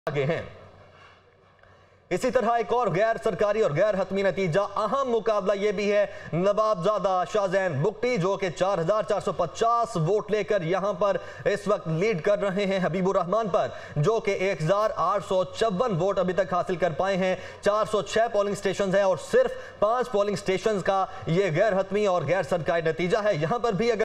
आगे हैं। इसी तरह एक और गैर सरकारी और गैर हतमी नतीजा, अहम मुकाबला यह भी है नवाबजादा शाहजैन बुगटी जो कि 4450 वोट लेकर यहां पर इस वक्त लीड कर रहे हैं हबीबुर रहमान पर, जो कि 1854 वोट अभी तक हासिल कर पाए हैं। 406 पोलिंग स्टेशन हैं और सिर्फ 5 पोलिंग स्टेशन का यह गैर हतमी और गैर सरकारी नतीजा है। यहां पर भी अगर